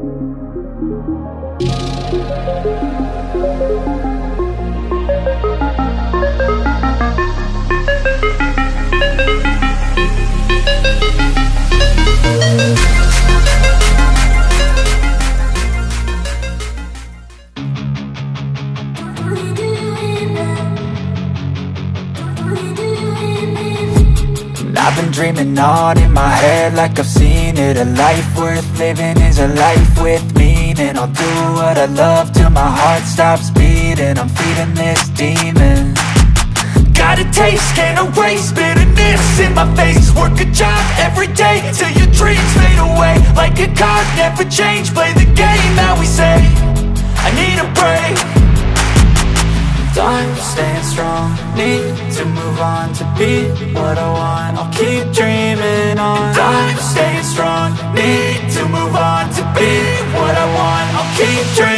I've been dreaming on in my head like I've seen it. A life worth living is a life with meaning. I'll do what I love till my heart stops beating. I'm feeding this demon. Got a taste, can't erase bitterness in my face. Work a job every day till your dreams fade away. Like a card, never change, play the game that we say. I need a break. I'm staying strong, need to move on to be what I want. I'll keep dreaming on. I'm staying strong, need to move on to be what I want. I'll keep dreaming.